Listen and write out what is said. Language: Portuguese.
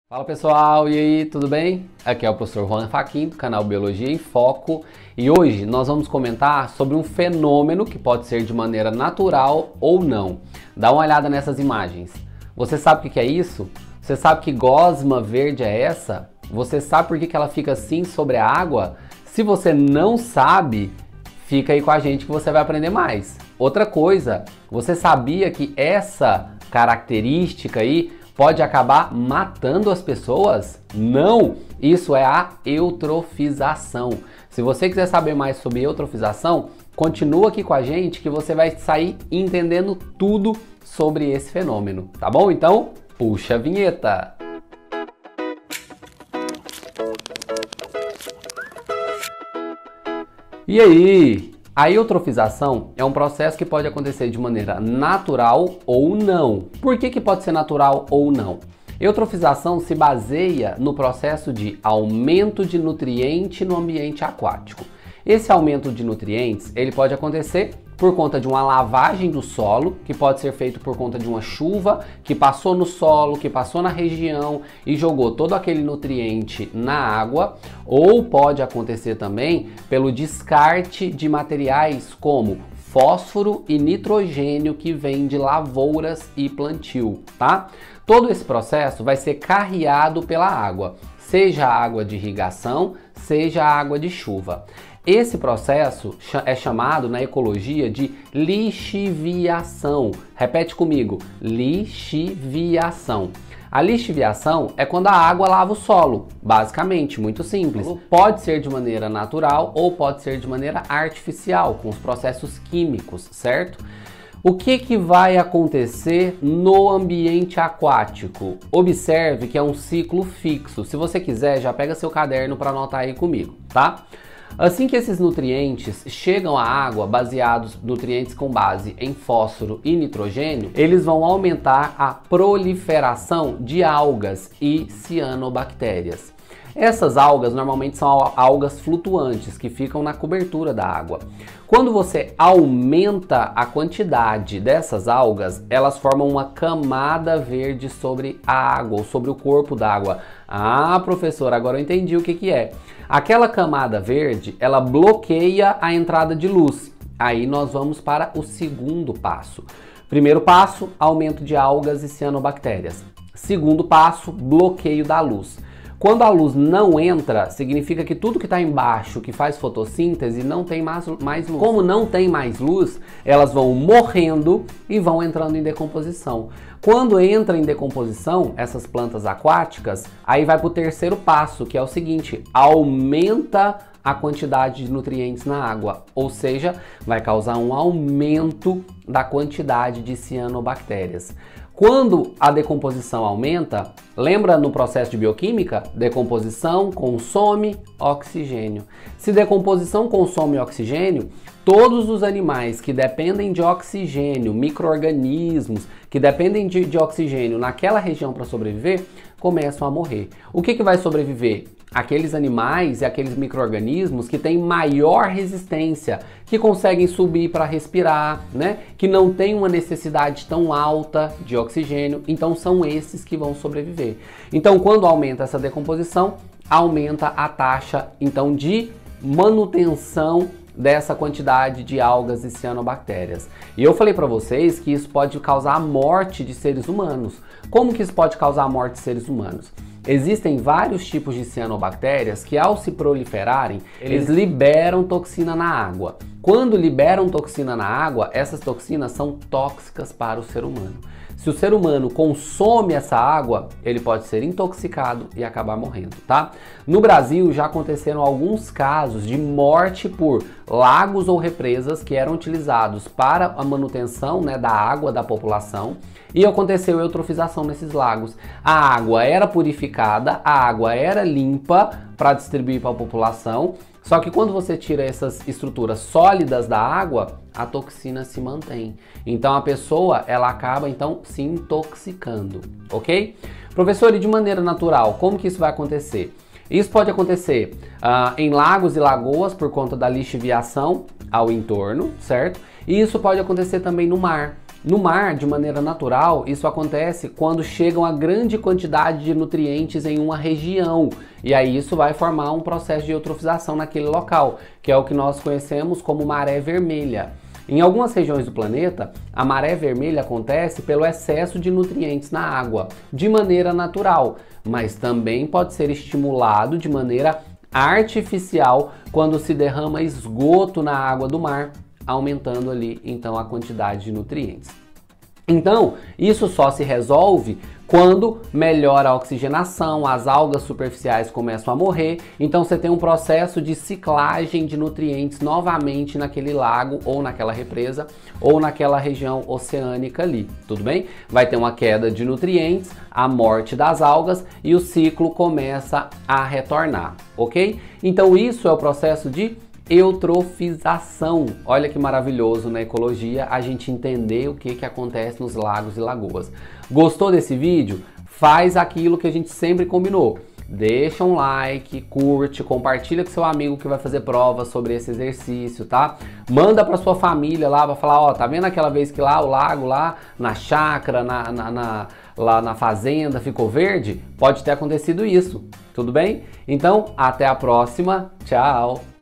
Fala pessoal, e aí, tudo bem? Aqui é o professor Juan Fachin do canal Biologia em Foco e hoje nós vamos comentar sobre um fenômeno que pode ser de maneira natural ou não. Dá uma olhada nessas imagens. Você sabe o que é isso? Você sabe que gosma verde é essa? Você sabe por que ela fica assim sobre a água? Se você não sabe, fica aí com a gente que você vai aprender mais. Outra coisa, você sabia que essa característica aí pode acabar matando as pessoas? Não! Isso é a eutrofização. Se você quiser saber mais sobre eutrofização, continua aqui com a gente que você vai sair entendendo tudo sobre esse fenômeno, tá bom? Então, puxa a vinheta! E aí? A eutrofização é um processo que pode acontecer de maneira natural ou não. Por que pode ser natural ou não? Eutrofização se baseia no processo de aumento de nutriente no ambiente aquático. Esse aumento de nutrientes, ele pode acontecer por conta de uma lavagem do solo, que pode ser feito por conta de uma chuva que passou no solo, que passou na região e jogou todo aquele nutriente na água, ou pode acontecer também pelo descarte de materiais como fósforo e nitrogênio que vem de lavouras e plantio, tá? Todo esse processo vai ser carreado pela água, seja a água de irrigação, seja a água de chuva. Esse processo é chamado na ecologia de lixiviação. Repete comigo, lixiviação. A lixiviação é quando a água lava o solo, basicamente, muito simples. Pode ser de maneira natural ou pode ser de maneira artificial, com os processos químicos, certo? O que vai acontecer no ambiente aquático? Observe que é um ciclo fixo. Se você quiser, já pega seu caderno para anotar aí comigo, tá? Assim que esses nutrientes chegam à água, baseados nutrientes com base em fósforo e nitrogênio, eles vão aumentar a proliferação de algas e cianobactérias. Essas algas normalmente são algas flutuantes que ficam na cobertura da água. Quando você aumenta a quantidade dessas algas, elas formam uma camada verde sobre a água ou sobre o corpo da água. Ah, professor, agora eu entendi o que é. Aquela camada verde, ela bloqueia a entrada de luz. Aí nós vamos para o segundo passo. Primeiro passo, aumento de algas e cianobactérias. Segundo passo, bloqueio da luz. Quando a luz não entra, significa que tudo que está embaixo, que faz fotossíntese, não tem mais luz. Como não tem mais luz, elas vão morrendo e vão entrando em decomposição. Quando entra em decomposição, essas plantas aquáticas, aí vai para o terceiro passo, que é o seguinte, aumenta a quantidade de nutrientes na água, ou seja, vai causar um aumento da quantidade de cianobactérias. Quando a decomposição aumenta, lembra no processo de bioquímica? Decomposição consome oxigênio. Se decomposição consome oxigênio, todos os animais que dependem de oxigênio, micro-organismos que dependem de oxigênio naquela região para sobreviver, começam a morrer. O que vai sobreviver? Aqueles animais e aqueles micro-organismos que têm maior resistência, que conseguem subir para respirar, né? Que não têm uma necessidade tão alta de oxigênio, então são esses que vão sobreviver. Então, quando aumenta essa decomposição, aumenta a taxa então de manutenção dessa quantidade de algas e cianobactérias. E eu falei para vocês que isso pode causar a morte de seres humanos. Como que isso pode causar a morte de seres humanos? Existem vários tipos de cianobactérias que, ao se proliferarem, eles liberam toxina na água. Quando liberam toxina na água, essas toxinas são tóxicas para o ser humano. Se o ser humano consome essa água, ele pode ser intoxicado e acabar morrendo, tá? No Brasil já aconteceram alguns casos de morte por lagos ou represas que eram utilizados para a manutenção, né, da água da população e aconteceu eutrofização nesses lagos. A água era purificada, a água era limpa para distribuir para a população, só que quando você tira essas estruturas sólidas da água, a toxina se mantém. Então a pessoa, ela acaba então se intoxicando, ok? Professor, e de maneira natural, como que isso vai acontecer? Isso pode acontecer em lagos e lagoas por conta da lixiviação ao entorno, certo? E isso pode acontecer também no mar. No mar, de maneira natural, isso acontece quando chegam a grande quantidade de nutrientes em uma região. E aí isso vai formar um processo de eutrofização naquele local, que é o que nós conhecemos como maré vermelha. Em algumas regiões do planeta, a maré vermelha acontece pelo excesso de nutrientes na água, de maneira natural, mas também pode ser estimulado de maneira artificial quando se derrama esgoto na água do mar, aumentando ali então a quantidade de nutrientes. Então, isso só se resolve quando melhora a oxigenação, as algas superficiais começam a morrer, então você tem um processo de ciclagem de nutrientes novamente naquele lago ou naquela represa ou naquela região oceânica ali, tudo bem? Vai ter uma queda de nutrientes, a morte das algas e o ciclo começa a retornar, ok? Então isso é o processo de eutrofização. Olha que maravilhoso na ecologia a gente entender o que acontece nos lagos e lagoas. Gostou desse vídeo? Faz aquilo que a gente sempre combinou. Deixa um like, curte, compartilha com seu amigo que vai fazer prova sobre esse exercício, tá? Manda para sua família lá para falar, ó, tá vendo aquela vez que lá o lago lá na chácara, lá na fazenda ficou verde? Pode ter acontecido isso, tudo bem? Então, até a próxima. Tchau!